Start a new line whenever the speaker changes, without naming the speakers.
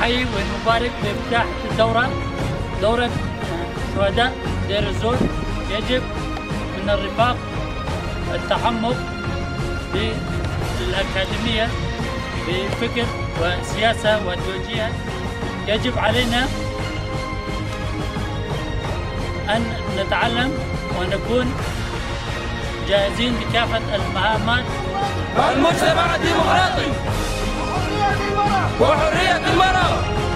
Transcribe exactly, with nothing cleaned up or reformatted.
نحيي ونبارك بافتتاح الدورة دورة شهداء دير الزور. يجب من الرفاق التعمق بالأكاديمية بفكر وسياسة وتوجيه. يجب علينا أن نتعلم ونكون جاهزين لكافة المهامات.
المجتمع الديمقراطي وحرية المرأة